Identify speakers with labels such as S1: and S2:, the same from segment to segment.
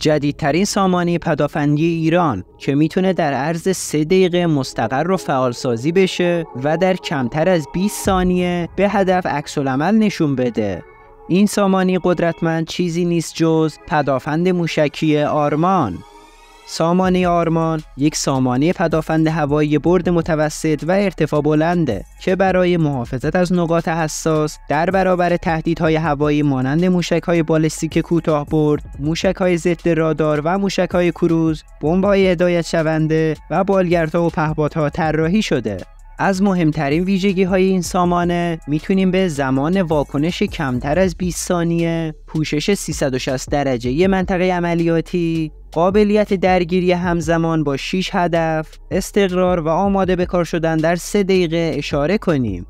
S1: جدیدترین سامانه پدافندی ایران که میتونه در عرض 3 دقیقه مستقر و فعالسازی بشه و در کمتر از 20 ثانیه به هدف عکس‌العمل نشون بده. این سامانه قدرتمند چیزی نیست جز پدافند موشکی آرمان. سامانه آرمان یک سامانه پدافند هوایی برد متوسط و ارتفاع بلنده که برای محافظت از نقاط حساس در برابر تهدیدهای هوایی مانند موشک‌های بالستیک کوتاه برد، موشک‌های ضد رادار و موشک‌های کروز، بمب‌های هدایت شونده و بالگردها و پهپادها طراحی شده. از مهمترین ویژگی‌های این سامانه میتونیم به زمان واکنش کمتر از 20 ثانیه، پوشش 360 درجه منطقه عملیاتی، قابلیت درگیری همزمان با 6 هدف، استقرار و آماده به کار شدن در 3 دقیقه اشاره کنیم.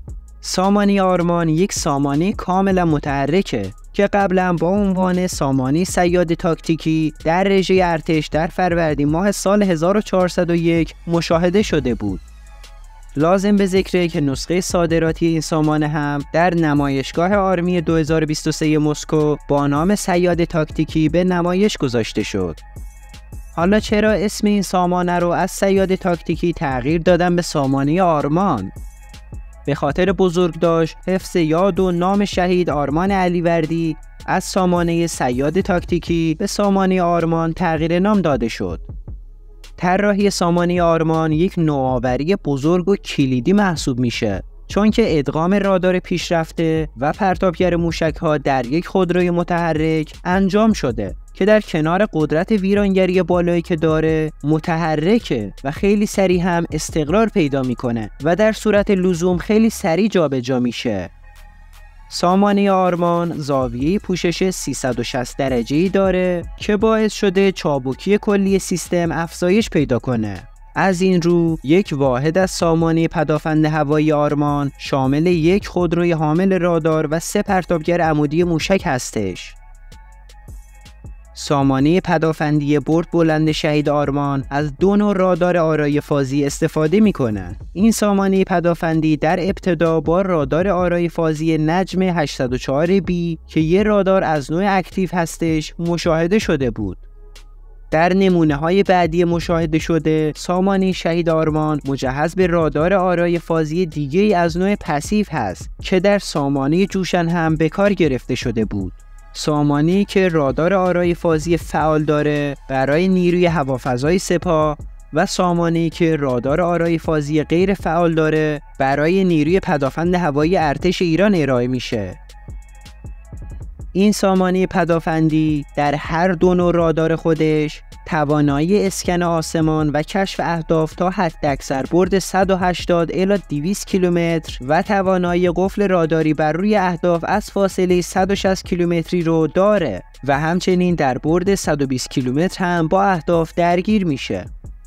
S1: سامانه آرمان یک سامانه کاملا متحرکه که قبلا با عنوان سامانه صیاد تاکتیکی در رژه ارتش در فروردین ماه سال 1401 مشاهده شده بود. لازم به ذکره که نسخه صادراتی این سامانه هم در نمایشگاه آرمی 2023 مسکو با نام صیاد تاکتیکی به نمایش گذاشته شد. حالا چرا اسم این سامانه رو از صیاد تاکتیکی تغییر دادن به سامانه آرمان؟ به خاطر بزرگداشت حفظ یاد و نام شهید آرمان علیوردی از سامانه صیاد تاکتیکی به سامانه آرمان تغییر نام داده شد. طراحی سامانه آرمان یک نوآوری بزرگ و کلیدی محسوب میشه، چون که ادغام رادار پیشرفته و پرتابگر موشک‌ها در یک خودروی متحرک انجام شده که در کنار قدرت ویرانگری بالایی که داره متحرکه و خیلی سریع هم استقرار پیدا میکنه و در صورت لزوم خیلی سریع جابجا میشه. سامانه آرمان زاویه پوشش 360 درجه‌ای داره که باعث شده چابکی کلی سیستم افزایش پیدا کنه. از این رو یک واحد از سامانه پدافند هوایی آرمان شامل یک خودروی حامل رادار و 3 پرتابگر عمودی موشک هستش. سامانه پدافندی برد بلند شهید آرمان از 2 نوع رادار آرای فازی استفاده می‌کنند. این سامانه پدافندی در ابتدا با رادار آرای فازی نجم 804B که یک رادار از نوع اکتیو هستش مشاهده شده بود. در نمونه‌های بعدی مشاهده شده، سامانه شهید آرمان مجهز به رادار آرای فازی دیگه‌ای از نوع پسیو هست که در سامانه جوشن هم به کار گرفته شده بود. سامانه‌ای که رادار آرای فازی فعال داره برای نیروی هوافضای سپاه و سامانه‌ای که رادار آرای فازی غیر فعال داره برای نیروی پدافند هوایی ارتش ایران ارائه میشه. این سامانه پدافندی در هر 2 نوع رادار خودش توانایی اسکن آسمان و کشف اهداف تا حداکثر برد 180 الی 200 کیلومتر و توانایی قفل راداری بر روی اهداف از فاصله 160 کیلومتری رو داره و همچنین در برد 120 کیلومتر هم با اهداف درگیر میشه.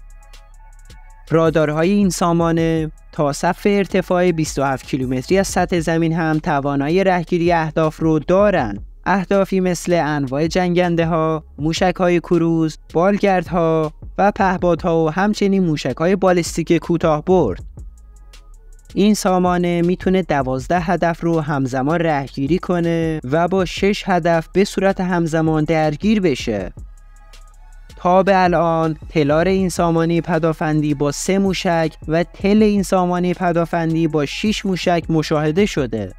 S1: رادارهای این سامانه تا سقف ارتفاع 27 کیلومتری از سطح زمین هم توانایی رهگیری اهداف رو دارن. اهدافی مثل انواع جنگنده ها، موشک های کروز، بالگردها و پهپادها و همچنین موشک های بالستیک کوتاه برد. این سامانه میتونه 12 هدف رو همزمان رهگیری کنه و با 6 هدف به صورت همزمان درگیر بشه. تا به الان تلار این سامانه پدافندی با 3 موشک و تل این سامانه پدافندی با 6 موشک مشاهده شده.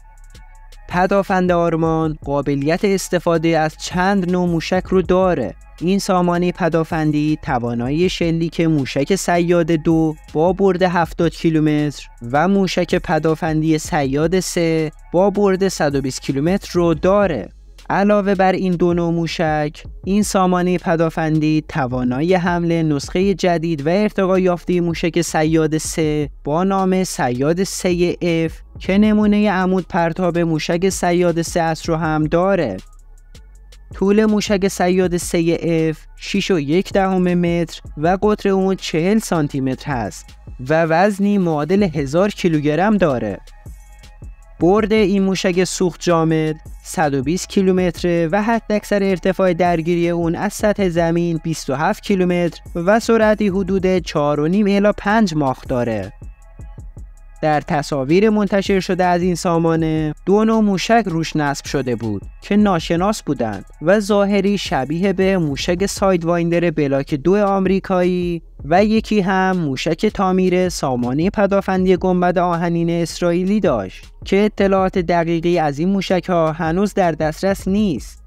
S1: پدافند آرمان قابلیت استفاده از چند نوع موشک رو داره. این سامانه پدافندی توانایی شلیک موشک صیاد 2 با برد 70 کیلومتر و موشک پدافندی صیاد 3 با برد 120 کیلومتر رو داره. علاوه بر این 2 نوع موشک، این سامانه پدافندی توانایی حمل نسخه جدید و ارتقا یافته موشک صیاد 3 با نام صیاد 3F که نمونه عمود پرتاب موشک صیاد 3S رو هم داره. طول موشک صیاد 3F 6.1 متر و قطر اون 40 سانتی متر هست و وزنی معادل 1000 کیلوگرم داره. برد این موشک سوخت جامد 120 کیلومتر و حداکثر ارتفاع درگیری اون از سطح زمین 27 کیلومتر و سرعتی حدود 4.5 الی 5 ماخ داره. در تصاویر منتشر شده از این سامانه 2 نوع موشک روش نصب شده بود که ناشناس بودند و ظاهری شبیه به موشک سایدوایندر بلاک 2 آمریکایی و یکی هم موشک تامیر سامانه پدافندی گنبد آهنین اسرائیلی داشت که اطلاعات دقیقی از این موشک‌ها هنوز در دسترس نیست.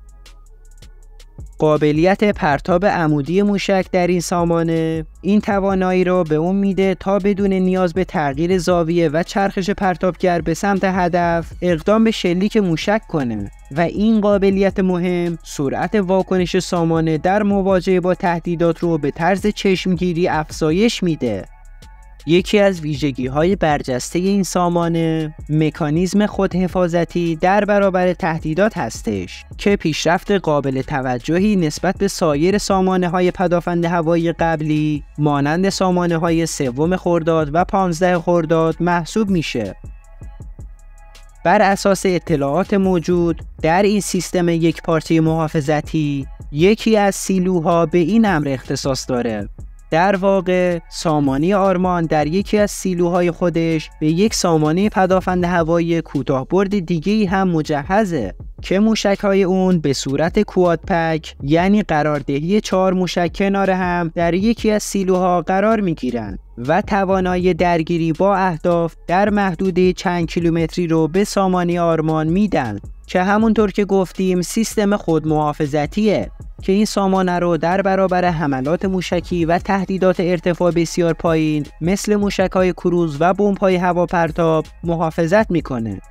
S1: قابلیت پرتاب عمودی موشک در این سامانه این توانایی را به اون میده تا بدون نیاز به تغییر زاویه و چرخش پرتابگر به سمت هدف اقدام به شلیک موشک کنه و این قابلیت مهم سرعت واکنش سامانه در مواجهه با تهدیدات رو به طرز چشمگیری افزایش میده. یکی از ویژگی‌های برجسته این سامانه مکانیزم خودحفاظتی در برابر تهدیدات هستش که پیشرفت قابل توجهی نسبت به سایر سامانه‌های پدافند هوایی قبلی مانند سامانه‌های 3 خرداد و 15 خرداد محسوب میشه. بر اساس اطلاعات موجود در این سیستم یک پارچه محافظتی یکی از سیلوها به این امر اختصاص داره. در واقع سامانه آرمان در یکی از سیلوهای خودش به یک سامانه پدافند هوایی کوتاه‌برد دیگه‌ای هم مجهزه که موشک‌های اون به صورت کواد پک یعنی قراردهی 4 موشک کنار هم در یکی از سیلوها قرار می‌گیرند و توانایی درگیری با اهداف در محدوده چند کیلومتری رو به سامانه آرمان میدن که همونطور که گفتیم سیستم خودمحافظتیه که این سامانه رو در برابر حملات موشکی و تهدیدات ارتفاع بسیار پایین مثل موشک‌های کروز و بمب‌های هواپرتاب محافظت میکنه.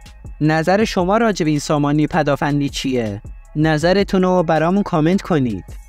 S1: نظر شما راجع به این سامانه پدافندی چیه؟ نظرتون رو برامون کامنت کنید.